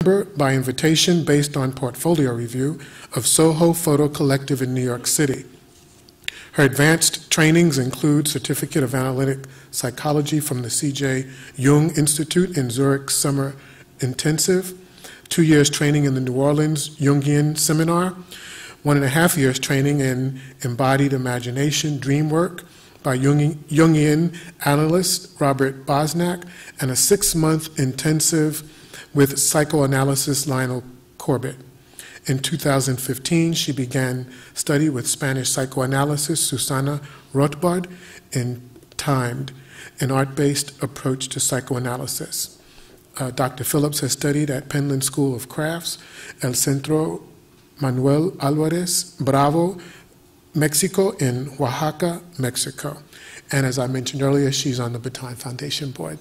member by invitation based on portfolio review of Soho Photo Collective in New York City. Her advanced trainings include Certificate of Analytic Psychology from the C.J. Jung Institute in Zurich Summer Intensive, 2 years training in the New Orleans Jungian Seminar, 1.5 years training in Embodied Imagination Dream Work by Jungian analyst Robert Bosnak, and a 6-month intensive with psychoanalyst Lionel Corbett. In 2015, she began study with Spanish psychoanalyst Susana Rothbard in Timed, an art-based approach to psychoanalysis. Dr. Phillips has studied at Penland School of Crafts, El Centro Manuel Álvarez Bravo, Mexico, in Oaxaca, Mexico. And as I mentioned earlier, she's on the Baton Foundation board.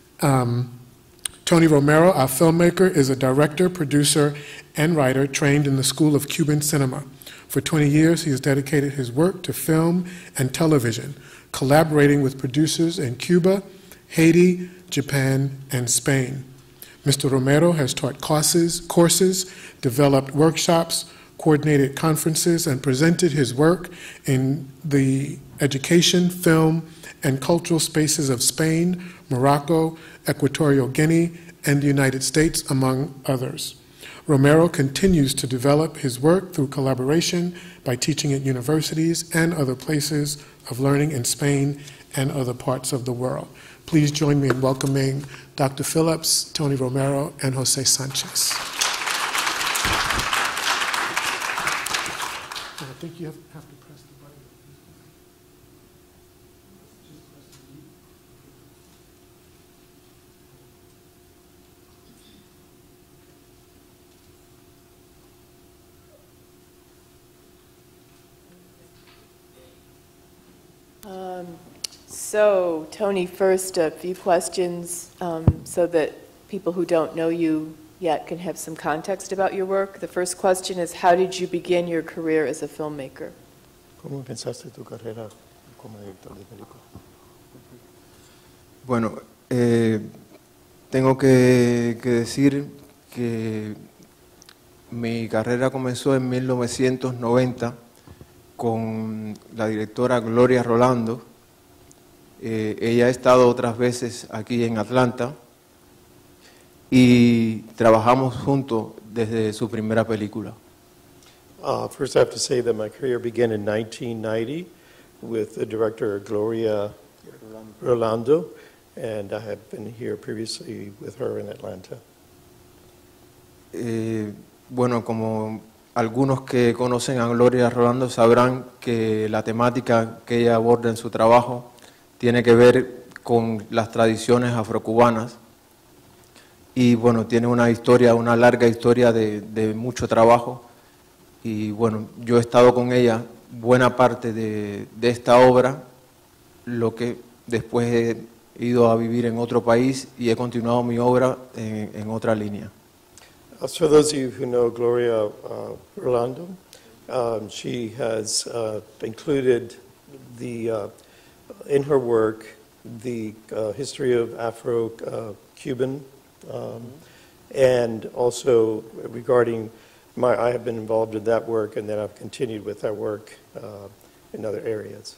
Tony Romero, our filmmaker, is a director, producer, and writer trained in the School of Cuban Cinema. For 20 years, he has dedicated his work to film and television, collaborating with producers in Cuba, Haiti, Japan, and Spain. Mr. Romero has taught courses, developed workshops, coordinated conferences, and presented his work in the education, film, and cultural spaces of Spain, Morocco, Equatorial Guinea, and the United States, among others. Romero continues to develop his work through collaboration by teaching at universities and other places of learning in Spain and other parts of the world. Please join me in welcoming Dr. Phillips, Tony Romero, and Jose Sanchez. I think you have to press the button. So, Tony, first a few questions so that people who don't know you yet can have some context about your work. The first question is, how did you begin your career as a filmmaker? ¿Cómo empezaste tu carrera como director de película? Bueno, tengo que decir que mi carrera comenzó en 1990 con la directora Gloria Rolando. Ella ha estado otras veces aquí en Atlanta y trabajamos juntos desde su primera película. First, I have to say that my career began in 1990 with the director Gloria Rolando, and I have been here previously with her in Atlanta. Bueno, como algunos que conocen a Gloria Rolando sabrán que la temática que ella aborda en su trabajo tiene que ver con las tradiciones afrocubanas y bueno, tiene una larga historia de mucho trabajo y bueno, yo he estado con ella buena parte de esta obra, lo que después he ido a vivir en otro país y he continuado mi obra en otra línea. For those of you who know Gloria Rolando, she has included in her work the history of Afro-Cuban and also regarding I have been involved in that work, and then I've continued with that work in other areas.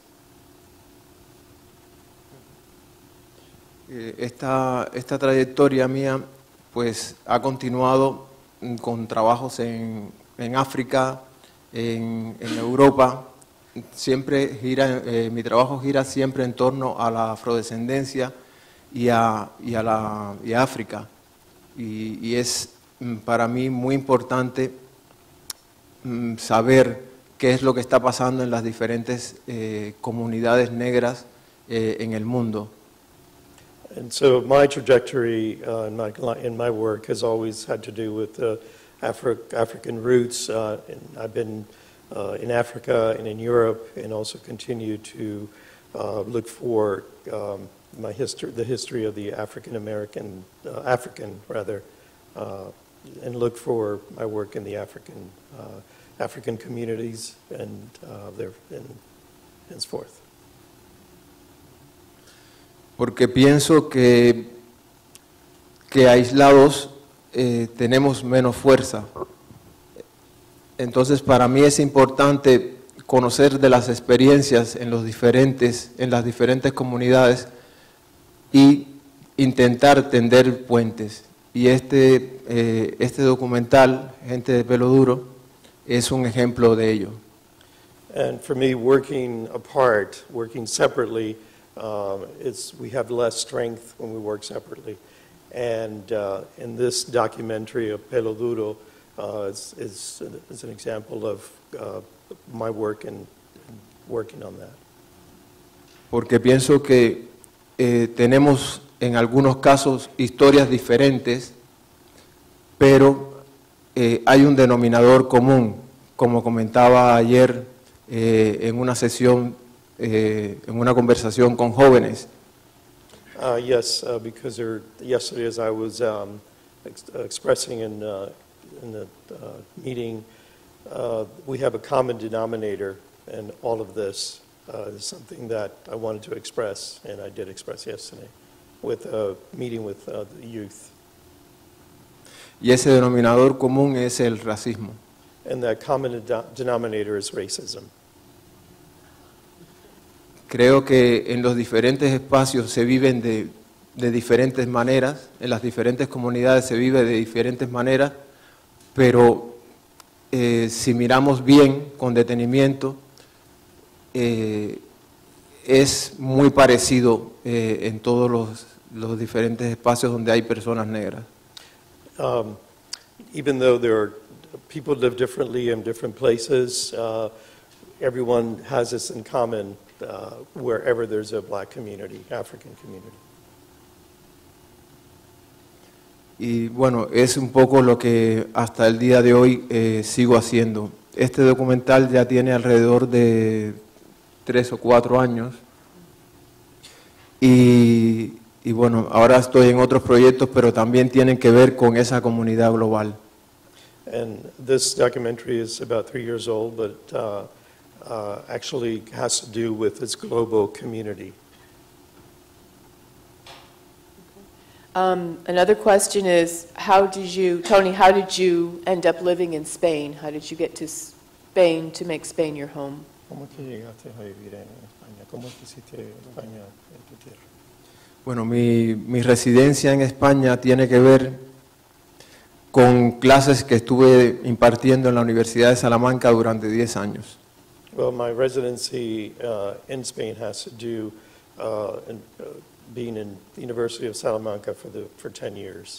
Esta trayectoria mía pues ha continuado con trabajos en África, en Europa. Siempre mi trabajo gira siempre en torno a la afrodescendencia y a África. Y es para mí muy importante saber qué es lo que está pasando en las diferentes comunidades negras en el mundo. And so my trajectory in my work has always had to do with African roots. And I've been in Africa and in Europe, and also continue to look for the history of the African and look for my work in the African communities and henceforth. Porque pienso que aislados tenemos menos fuerza. Entonces, para mí es importante conocer de las experiencias en las diferentes comunidades y intentar tender puentes. Y este documental, Gente de Pelo Duro, es un ejemplo de ello. And for me, working apart, working separately, we have less strength when we work separately. And in this documentary of Pelo Duro is an example of my work and working on that. Porque pienso que tenemos en algunos casos historias diferentes, pero hay un denominador común, como comentaba ayer en una sesión, en una conversación con jóvenes. Yes, because yesterday as I was expressing in the meeting, we have a common denominator in all of this. Is something that I wanted to express, and I did express yesterday with a meeting with the youth. Y ese denominador común es el racismo. And that common denominator is racism. Creo que en los diferentes espacios se viven de diferentes maneras, en las diferentes comunidades se vive de diferentes maneras, pero si miramos bien, con detenimiento, es muy parecido en todos los diferentes espacios donde hay personas negras. Even though people live differently in different places, everyone has this in common wherever there's a black community, African community. Y bueno, es un poco lo que hasta el día de hoy sigo haciendo. Este documental ya tiene alrededor de 3 o 4 años y bueno, ahora estoy en otros proyectos, pero también tienen que ver con esa comunidad global. And this documentary is about 3 years old, but actually has to do with this global community. Another question is, Tony, how did you end up living in Spain? How did you get to Spain to make Spain your home? ¿Cómo que llegaste a vivir en España? ¿Cómo hiciste España en tu tierra? Bueno, mi residencia en España tiene que ver con clases que estuve impartiendo en la Universidad de Salamanca durante 10 años. Well, my residency in Spain has to do being in the University of Salamanca for 10 years.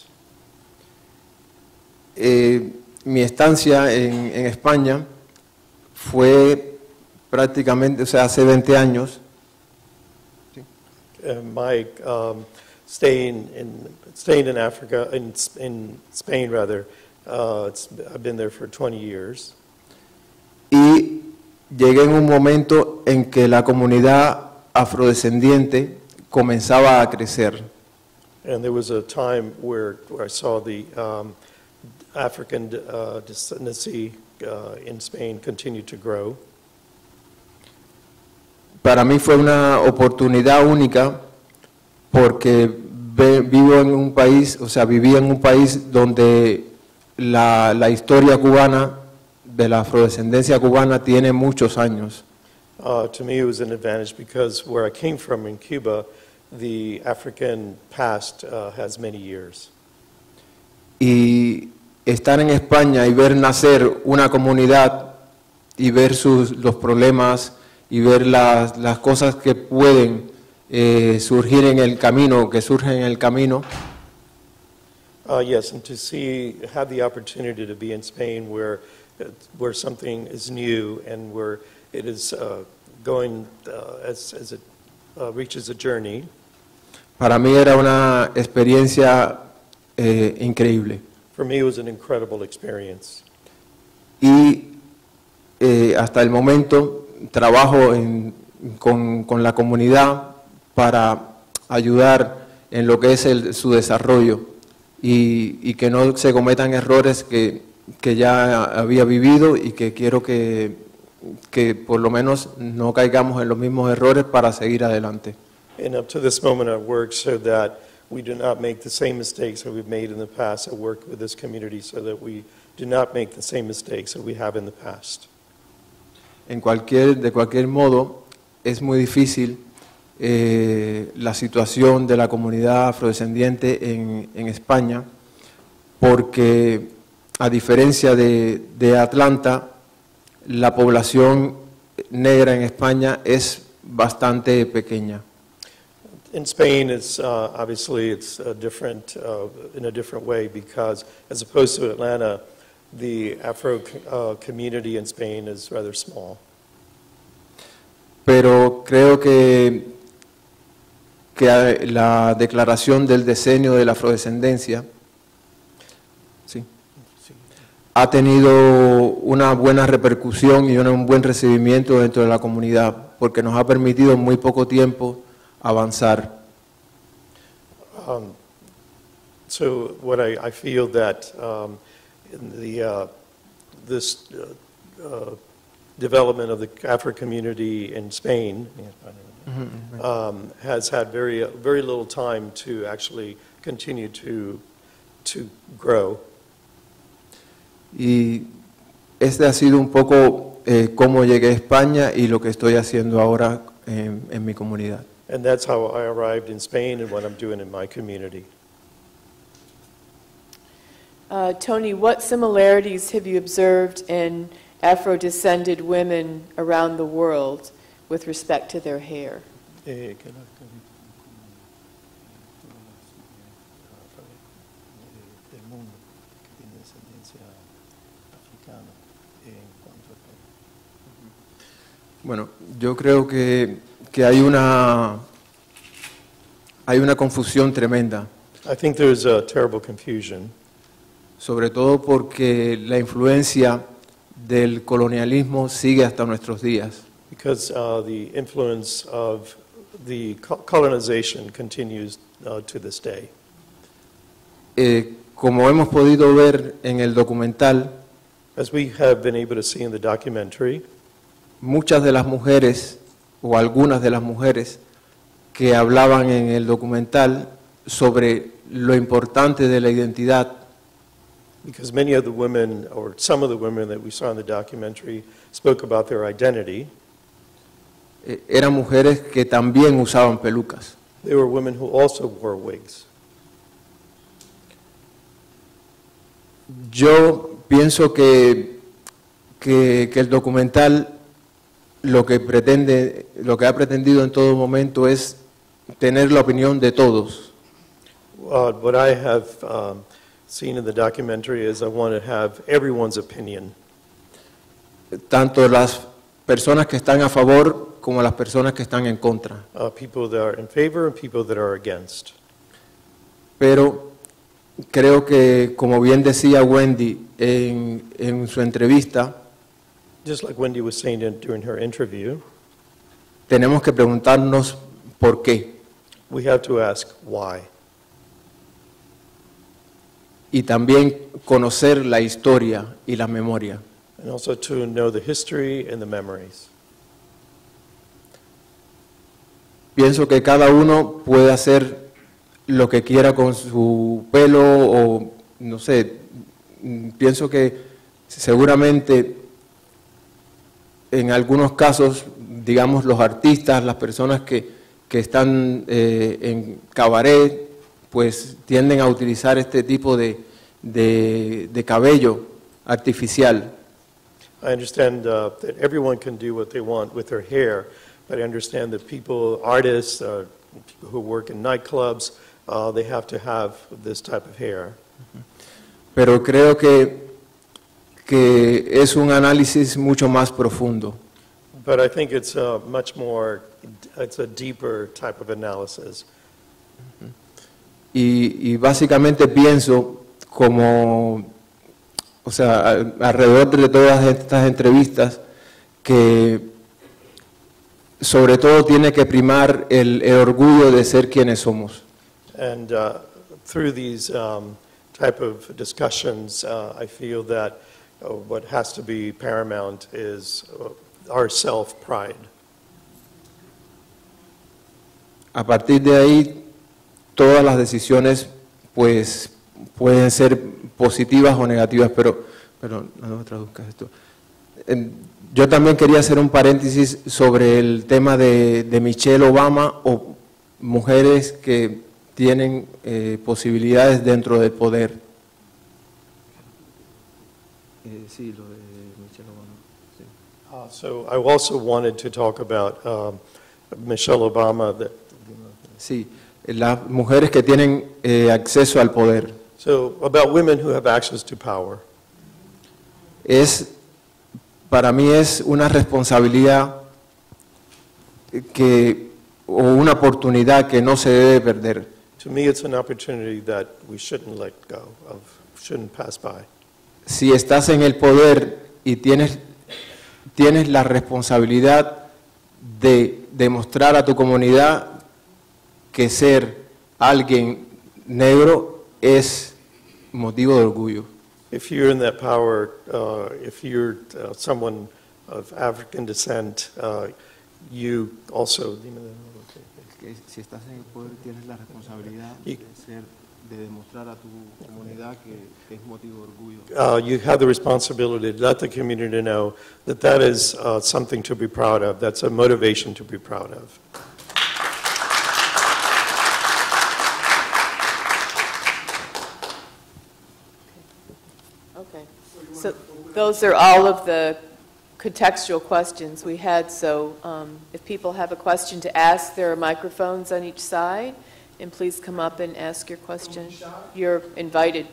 Mi estancia en España fue prácticamente, o sea, hace 20 años. My staying in Africa, in Spain rather, I've been there for 20 years. Y llegué en un momento en que la comunidad afrodescendiente comenzaba a crecer. And there was a time where I saw the African descendancy in Spain continue to grow. Para mí fue una oportunidad única porque vivo en un país, o sea, viví en un país donde la historia cubana, de la afrodescendencia cubana, tiene muchos años. To me, it was an advantage because where I came from in Cuba, the African past has many years. Y estar en España y ver nacer una comunidad y ver los problemas y ver las cosas que pueden surgir en el camino, que surgen en el camino. Yes, and to have the opportunity to be in Spain where something is new and where it is going as it reaches a journey. Para mí era una experiencia increíble. For me, it was an incredible experience. Y hasta el momento trabajo con la comunidad para ayudar en lo que es su desarrollo y que no se cometan errores que ya había vivido y que quiero que por lo menos no caigamos en los mismos errores para seguir adelante. And up to this moment, I've worked so that we do not make the same mistakes that we've made in the past. I work with this community so that we do not make the same mistakes that we have in the past. De cualquier modo, es muy difícil la situación de la comunidad afrodescendiente en España, porque a diferencia de Atlanta, la población negra en España es bastante pequeña. In Spain, it's obviously it's different in a different way because, as opposed to Atlanta, the Afro community in Spain is rather small. Pero creo que la declaración del decenio de la afrodescendencia sí, ha tenido una buena repercusión y un buen recibimiento dentro de la comunidad, porque nos ha permitido en muy poco tiempo avanzar. So what I feel that in the this development of the Afro community in Spain has had very little time to actually continue to grow. Y este ha sido un poco cómo llegué a España y lo que estoy haciendo ahora en mi comunidad. And that's how I arrived in Spain and what I'm doing in my community. Tony, what similarities have you observed in Afro-descended women around the world with respect to their hair? Bueno, yo creo que hay una confusión tremenda, I think there's a terrible confusion, sobre todo porque la influencia del colonialismo sigue hasta nuestros días. because the influence of the colonization continues to this day. Como hemos podido ver en el documental, As we have been able to see in the documentary, muchas de las mujeres, o algunas de las mujeres, que hablaban en el documental sobre lo importante de la identidad, because many of the women, or some of the women that we saw in the documentary, spoke about their identity. Eran mujeres que también usaban pelucas. They were women who also wore wigs. Yo pienso que el documental lo que ha pretendido en todo momento es tener la opinión de todos. What I have seen in the documentary is I want to have everyone's opinion, Tanto las personas que están a favor como las personas que están en contra. people that are in favor and people that are against. Pero creo que, como bien decía Wendy en su entrevista, Just like Wendy was saying during her interview, tenemos que preguntarnos por qué we have to ask why. y también conocer la historia y la memoria. And also to know the history and the memories. Pienso que cada uno puede hacer lo que quiera con su pelo o, no sé, pienso que seguramente en algunos casos, digamos, los artistas, las personas que están en cabaret, pues tienden a utilizar este tipo de cabello artificial. I understand that everyone can do what they want with their hair, but I understand that people, artists, people who work in nightclubs, they have to have this type of hair. Pero creo que es un análisis mucho más profundo. But I think it's much more, it's a deeper type of analysis. Y básicamente pienso como, o sea, alrededor de todas estas entrevistas, que sobre todo tiene que primar el orgullo de ser quienes somos. And through these type of discussions, I feel that what has to be paramount is our self-pride. A partir de ahí, todas las decisiones pues pueden ser positivas o negativas, pero no traduzcas esto. Yo también quería hacer un paréntesis sobre el tema de Michelle Obama o mujeres que tienen posibilidades dentro del poder. Sí, lo de Michelle Obama. Sí. So I also wanted to talk about Michelle Obama. Sí, las mujeres que tienen acceso al poder. So about women who have access to power. Para mí es una responsabilidad o una oportunidad que no se debe perder. To me, it's an opportunity that we shouldn't let go of, shouldn't pass by. Si estás en el poder y tienes la responsabilidad de demostrar a tu comunidad que ser alguien negro es motivo de orgullo. If you're in that power, if you're someone of African descent, you also. Si estás en el poder tienes la responsabilidad de demostrar a tu comunidad que es motivo de orgullo. You have the responsibility to let the community know that that is something to be proud of. That's a motivation to be proud of. Okay. So those are all of the contextual questions we had. So if people have a question to ask, there are microphones on each side. And please come up and ask your question. You're invited.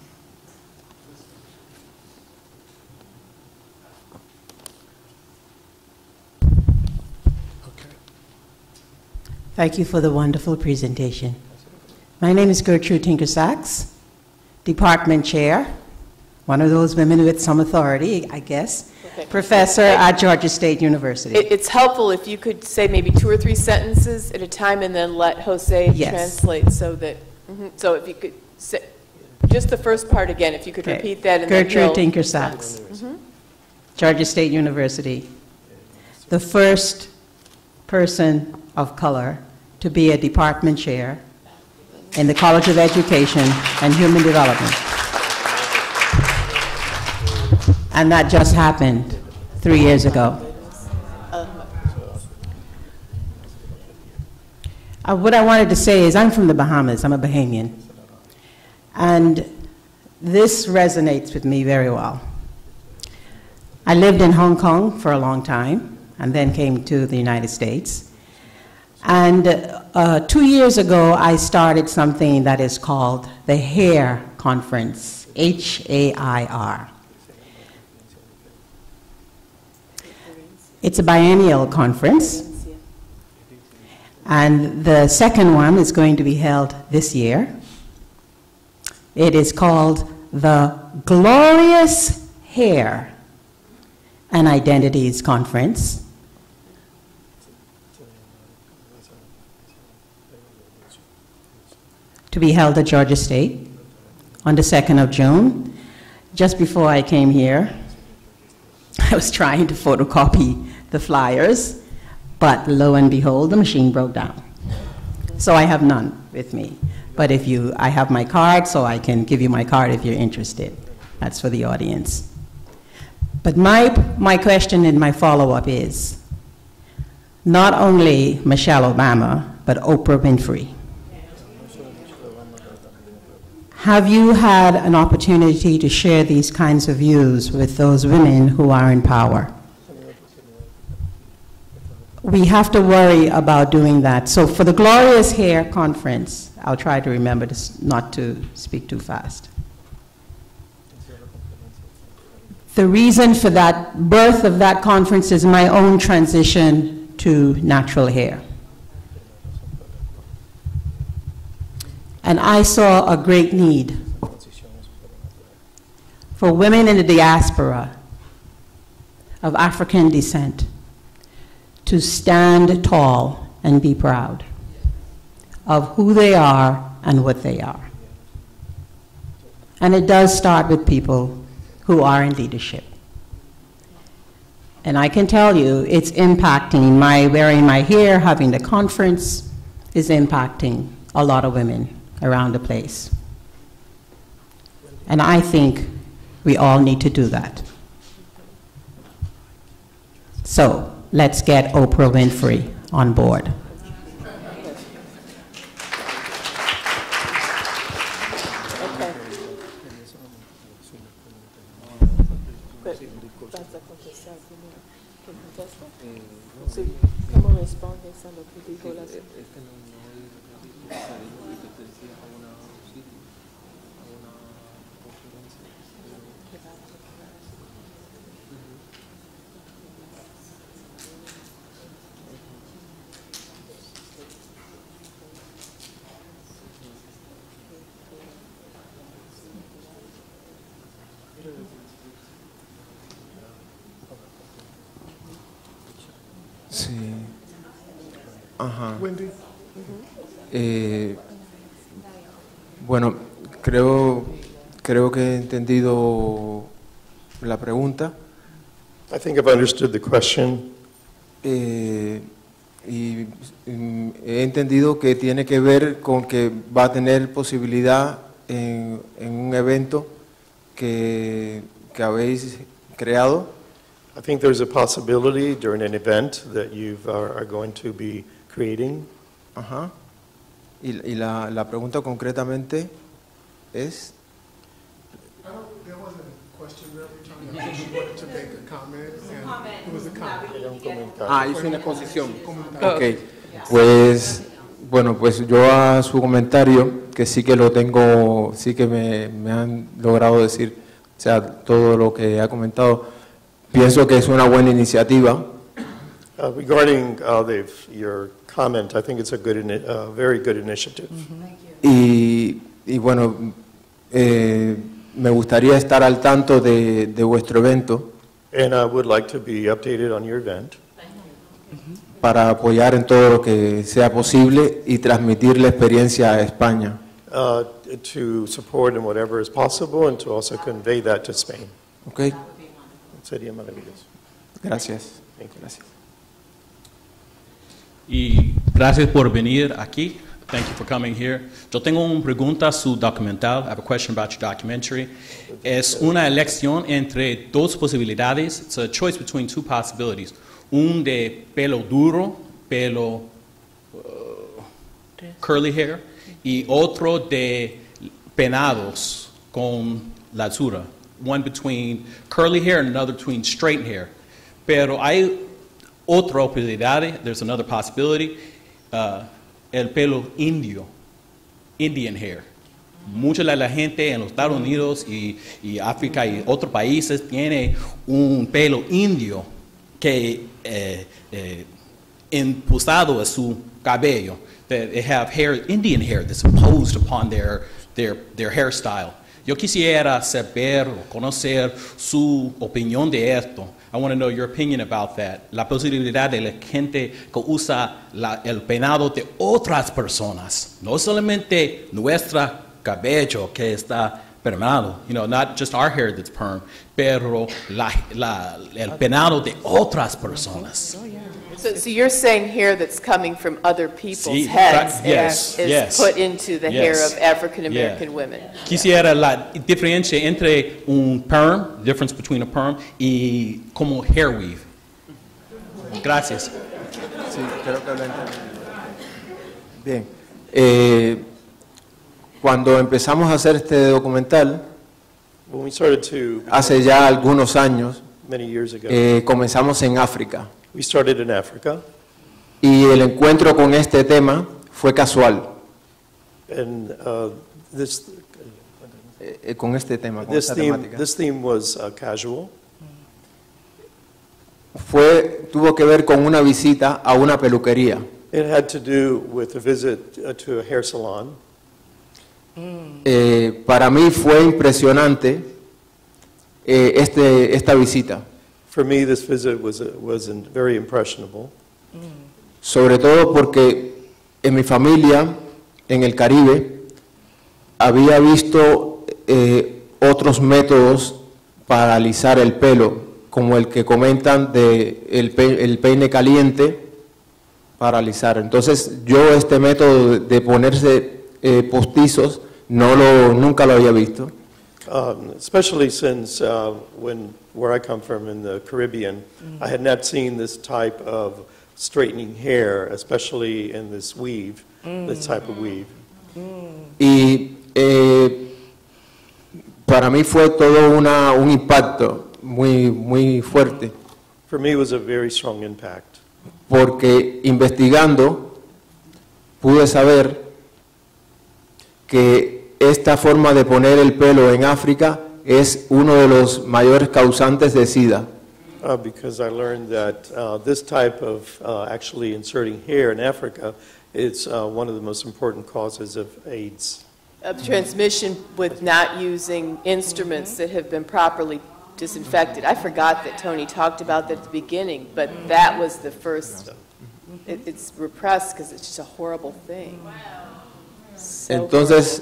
Okay. Thank you for the wonderful presentation. My name is Gertrude Tinker-Sachs, Department Chair, one of those women with some authority, I guess, Okay. professor at Georgia State University. It's helpful if you could say maybe 2 or 3 sentences at a time and then let Jose Yes. translate so that, so if you could say, just the first part again, if you could Okay. repeat that and then Gertrude he'll- Tinker-Sachs, Georgia State University, the first person of color to be a department chair in the College of Education and Human Development. And that just happened 3 years ago. What I wanted to say is I'm from the Bahamas. I'm a Bahamian. And this resonates with me very well. I lived in Hong Kong for a long time and then came to the United States. And 2 years ago, I started something that is called the HAIR Conference, H-A-I-R. It's a biennial conference, and the second one is going to be held this year. It is called the Glorious Hair and Identities Conference. To be held at Georgia State on the 2nd of June. Just before I came here, I was trying to photocopy the flyers, but lo and behold, the machine broke down. So I have none with me. But I have my card, so I can give you my card if you're interested. That's for the audience. But my question and my follow-up is, not only Michelle Obama, but Oprah Winfrey. Have you had an opportunity to share these kinds of views with those women who are in power? We have to worry about doing that. So for the Glorious Hair Conference, I'll try to remember not to speak too fast. The reason for that birth of that conference is my own transition to natural hair. And I saw a great need for women in the diaspora of African descent to stand tall and be proud of who they are and what they are. And it does start with people who are in leadership. And I can tell you, it's impacting wearing my hair, having the conference is impacting a lot of women around the place. And I think we all need to do that. So let's get Oprah Winfrey on board. ¿Cómo respondes a lo que dijo la señora? Sí. Ajá. Wendy? Bueno, creo que he entendido la pregunta. I think I've understood the question. Y he entendido que tiene que ver con que va a tener posibilidad en un evento que habéis creado. I think there's a possibility during an event that you are going to be creating. Ajá. Y la pregunta concretamente es... There wasn't a question really, Tanya. She wanted to make a comment, and it was a comment. hizo una exposición. Ok, pues, bueno, pues yo a su comentario, que sí que lo tengo, sí que me han logrado decir, o sea, todo lo que ha comentado, pienso que es una buena iniciativa. Regarding your comment, I think it's a very good initiative. Y bueno, me gustaría estar al tanto de vuestro evento And I would like to be updated on your event para apoyar en todo lo que sea posible y transmitir la experiencia a España. to support in whatever is possible and to also convey that to Spain. ¿Ok? Sería maravilloso. Gracias. Thank you. Gracias. Y gracias por venir aquí. Thank you for coming here. Yo tengo una pregunta a su documental. I have a question about your documentary. Es una elección entre dos posibilidades. It's a choice between two possibilities. Un de pelo duro, pelo curly hair, y otro de penados con lazura. One between curly hair and another between straight hair. Pero hay otra posibilidad. There's another possibility. El pelo indio, Indian hair. Mucha de la gente en los Estados Unidos y África y otros países tiene un pelo indio que impulsado a su cabello. They have hair, Indian hair that's imposed upon their hairstyle. Yo quisiera saber o conocer su opinión de esto. I want to know your opinion about that. La posibilidad de la gente que usa el peinado de otras personas, no solamente nuestro cabello que está permado, not just our hair that's perm, pero el peinado de otras personas. So you're saying hair that's coming from other people's Sí, heads yes, is yes. put into the hair Yes. of African American Yeah. women. Quisiera la diferencia entre un perm, difference between a perm, y como hair weave. Gracias. Sí, creo que lo entendí. Bien. Cuando empezamos a hacer este documental, When we started to, hace ya algunos años, many years ago, comenzamos en África. we started in Africa, Y el encuentro con este tema fue casual. and Con este tema, con esta temática. this theme was casual. Tuvo que ver con una visita a una peluquería. It had to do with a visit to a hair salon. Para mí fue impresionante esta visita, For me, this visit was very impressionable, sobre todo porque en mi familia, en el Caribe, había visto otros métodos para alisar el pelo, como el que comentan de el peine caliente para alisar. Entonces yo este método de ponerse postizos nunca lo había visto. Especially since where I come from in the Caribbean, I had not seen this type of straightening hair, especially in this weave, this type of weave. Y para mí fue todo un impacto muy fuerte, For me, it was a very strong impact. porque investigando pude saber que esta forma de poner el pelo en África es uno de los mayores causantes de SIDA. Because I learned that this type of actually inserting hair in Africa is one of the most important causes of AIDS. Of transmission with not using instruments that have been properly disinfected. I forgot that Tony talked about that at the beginning, but that was the first. It's repressed because it's just a horrible thing. So Entonces,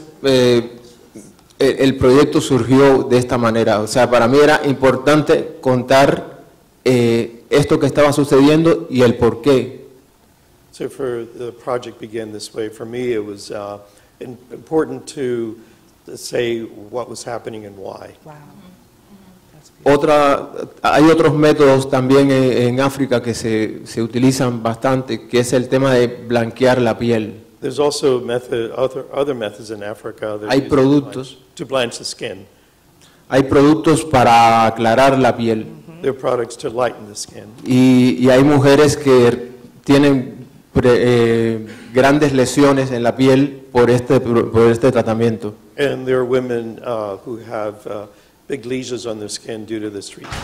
el proyecto surgió de esta manera. O sea, para mí era importante contar esto que estaba sucediendo y el por qué. So for the project began this way. For me, it was important to say what was happening and why. Hay otros métodos también en África que se utilizan bastante, que es el tema de blanquear la piel. There's also other methods in Africa that are Hay used productos. to blanch the skin. Hay productos para aclarar la piel There are products to lighten the skin. y hay mujeres que tienen grandes lesiones en la piel por este tratamiento. And there are women who have big lesions on their skin due to this treatment.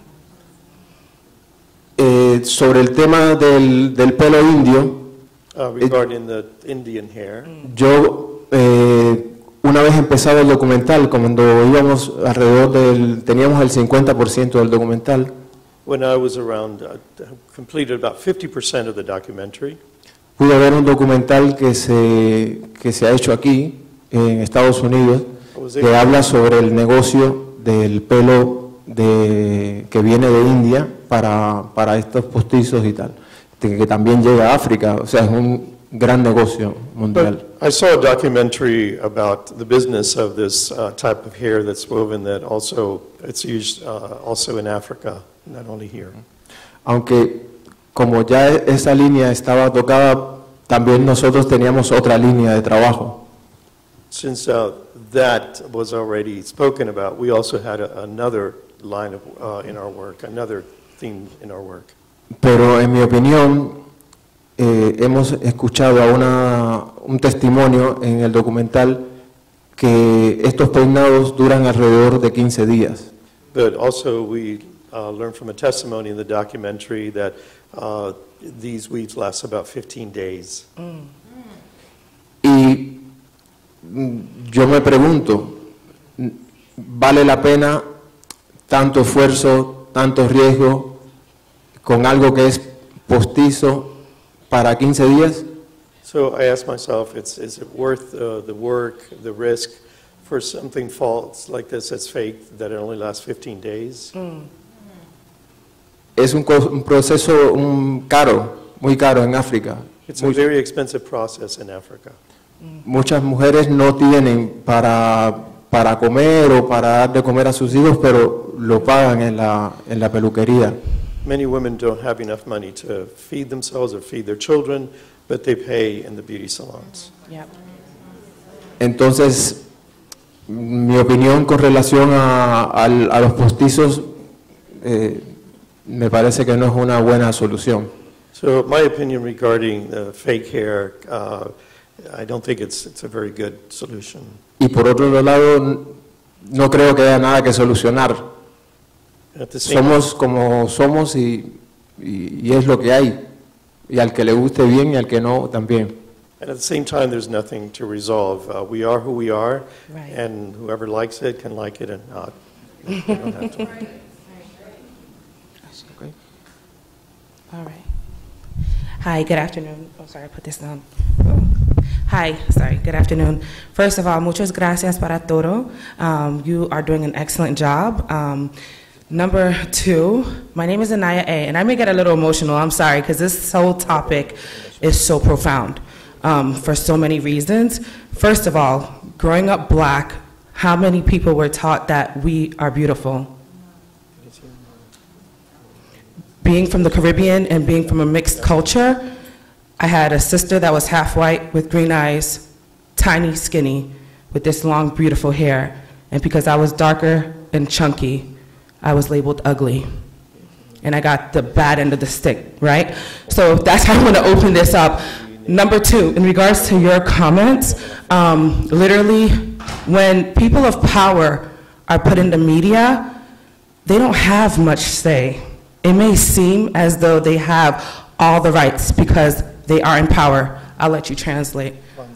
Sobre el tema del pelo indio, Regarding the Indian hair, yo una vez empezado el documental, cuando íbamos teníamos el 50% del documental, when I was around, completed about 50% of the documentary, pude ver un documental que se ha hecho aquí, en Estados Unidos, que habla sobre el negocio del pelo que viene de India para estos postizos y tal, que también llega a África, o sea, es un gran negocio mundial. but I saw a documentary about the business of this type of hair that's woven that also, it's used also in Africa, not only here. Aunque como ya esa línea estaba tocada, también nosotros teníamos otra línea de trabajo. Since that was already spoken about, we also had another line of, in our work, another theme in our work. Pero en mi opinión, hemos escuchado un testimonio en el documental que estos peinados duran alrededor de 15 días. But also we learned from a testimony in the documentary that these weaves last about 15 days. Y yo me pregunto, ¿vale la pena tanto esfuerzo, tanto riesgo con algo que es postizo para 15 días? So I asked myself, is it worth the work, the risk for something false like this that's fake that it only lasts 15 days? Es un proceso muy caro en África. It's a very expensive process in Africa. Muchas mujeres no tienen para comer o para dar de comer a sus hijos, pero lo pagan en la peluquería. Many women don't have enough money to feed themselves or feed their children, but they pay in the beauty salons. Entonces, mi opinión con relación a los postizos me parece que no es una buena solución. So my opinion regarding fake hair, I don't think it's a very good solution. Y por otro lado, no creo que haya nada que solucionar. At the same Somos como somos y es lo que hay. Y al que le guste bien y al que no, también. And at the same time, there's nothing to resolve. We are who we are, Right. and whoever likes it can like it and not. You don't have to. Okay. All right. Hi, good afternoon. Oh, sorry, I put this down. Hi, sorry, good afternoon. First of all, muchas gracias para todo. You are doing an excellent job. Number 2, my name is Anaya A., and I may get a little emotional, I'm sorry, because this whole topic is so profound for so many reasons. First of all, growing up black, how many people were taught that we are beautiful? Being from the Caribbean and being from a mixed culture, I had a sister that was half white with green eyes, tiny, skinny, with this long, beautiful hair. And because I was darker and chunky, I was labeled ugly. And I got the bad end of the stick, right? So that's how I want to open this up. Number 2, in regards to your comments, literally, when people of power are put in the media, they don't have much say. It may seem as though they have all the rights because they are in power. I'll let you translate.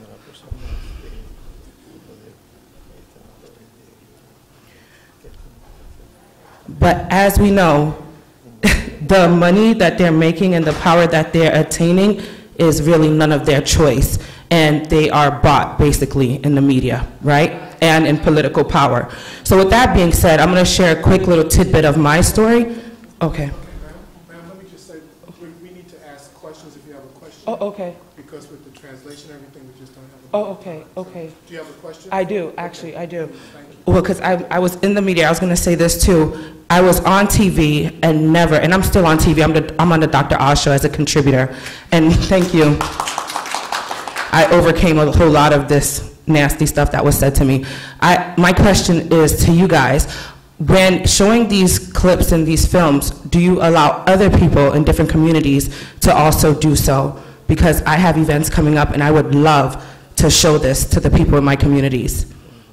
But as we know, the money that they're making and the power that they're attaining is really none of their choice. And they are bought, basically, in the media, right? And in political power. So with that being said, I'm going to share a quick little tidbit of my story. Okay. Ma'am, let me just say, we need to ask questions if you have a question. Oh, okay. Because with the translation and everything, we just don't have a... Oh, okay, okay. Do you have a question? I do, actually, I do. Well, because I was in the media, I was going to say this too. I was on TV and never, and I'm still on TV, I'm on the Dr. Oz show as a contributor. And thank you. I overcame a whole lot of this nasty stuff that was said to me. My question is to you guys. When showing these clips and these films, do you allow other people in different communities to also do so? Because I have events coming up and I would love to show this to the people in my communities.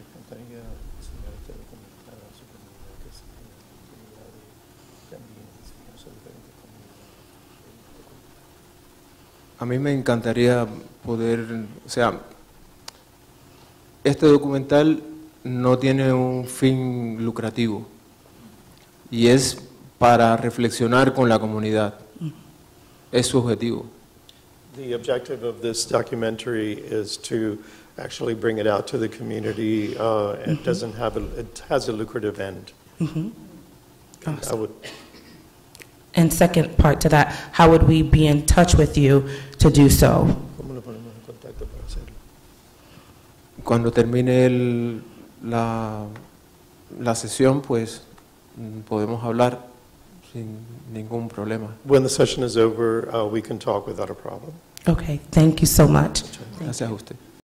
A mí me encantaría poder, o sea, este documental no tiene un fin lucrativo y es para reflexionar con la comunidad. Es su objetivo. The objective of this documentary is to actually bring it out to the community. It doesn't have it has a lucrative end. Awesome. I would. And second part to that, how would we be in touch with you to do so? Cuando termine la sesión, pues podemos hablar sin ningún problema. When the session is over, we can talk without a problem. Okay, thank you so much. Gracias a usted.